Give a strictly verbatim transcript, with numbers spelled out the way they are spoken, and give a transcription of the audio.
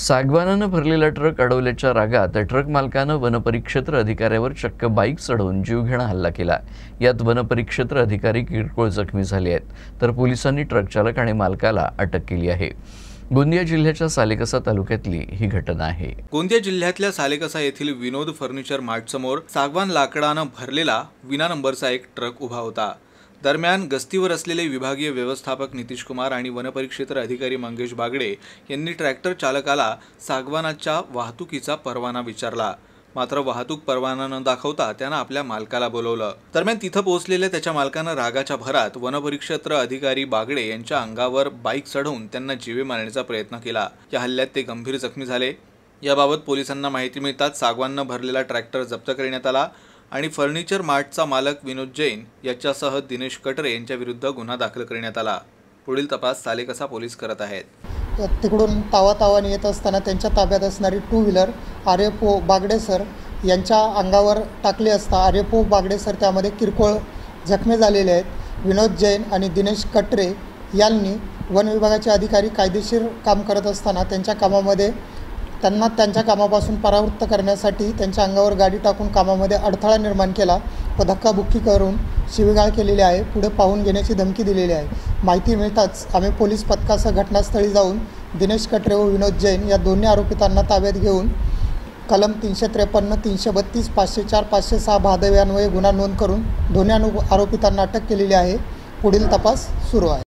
सागवानानं भरलेला ट्रक अडवल्याच्या रागात ट्रक मालकानं वनपरिक्षेत्र अधिकाऱ्यावर चक्क बाईक चढवून जीवघेणा हल्ला केला। यात वनपरिक्षेत्र अधिकारी किरकोळ जखमी झाले आहेत, तर पोलिसांनी ट्रक चालक आणि मालकाला अटक केली आहे। गोंदिया जिल्ह्याच्या सालेकसा तालुक्यातली ही घटना आहे। गोंदिया जिल्ह्यातल्या सालेकसा येथील विनोद फर्निचर मार्ट समोर सागवान लाकडानं भरलेला विना नंबरचा एक ट्रक उभा होता। दरम्यान गस्तीवर असलेले विभागीय व्यवस्थापक नितीश कुमार आणि वनपरिक्षेत्र अधिकारी मंगेश बागडे यांनी ट्रॅक्टर चालकाला सागवानाच्या वाहतुकीचा परवाना विचारला, मात्र वाहतूक परवाना न दाखवता त्यानं आपल्या मालकाला बोलवलं। दरम्यान तिथं पोहोचलेल्या त्याच्या मालकानं रागाच्या भरात वनपरिक्षेत्र अधिकारी बागडे यांच्या अंगावर बाईक चढवून त्यांना जीवे मारण्याचा प्रयत्न केला। या हल्ल्यात ते गंभीर जखमी झाले। याबाबत पोलिसांना माहिती मिळताच सागवाननं भरलेला ट्रॅक्टर जप्त करण्यात आला आणि फर्निचर मार्टचा मालक विनोद जैन याच्यासह दिनेश कटरे यांच्या विरुद्ध गुन्हा दाखल करण्यात आला। पुढील तपास सालेकसा पोलीस करत आहेत। तिकडून तावा तावाने येत असताना त्यांच्या ताब्यात असणारी टू व्हीलर आर्यपो बागडे सर यांच्या अंगावर टाकली असता आर्यपो बागडे सर त्यामध्ये किरकोळ जखमी झालेले आहेत। विनोद जैन आणि दिनेश कटरे यांनी वन विभागाचे अधिकारी कायदेशीर काम करत असताना त्यांच्या कामामध्ये त्यांना त्यांच्या कामापासून परावृत्त करण्यासाठी त्यांच्या अंगावर गाडी टाकून कामामध्ये अडथळा निर्माण केला व धक्काबुक्की करून शिवीगाळ केलेली आहे। पुढे पाहून घेण्याची धमकी दिलेली आहे। माहिती मिळताच आम्ही पोलीस पथकासह घटनास्थळी जाऊन दिनेश कटरे व विनोद जैन या दोन्ही आरोपितांना ताब्यात घेऊन कलम तीनशे त्रेपन्न तीनशे बत्तीस पाचशे चार पाचशे सहा भादव्यान्वये गुन्हा नोंद करून दोन्ही आरोपितांना अटक केलेली आहे। पुढील तपास सुरू आहे।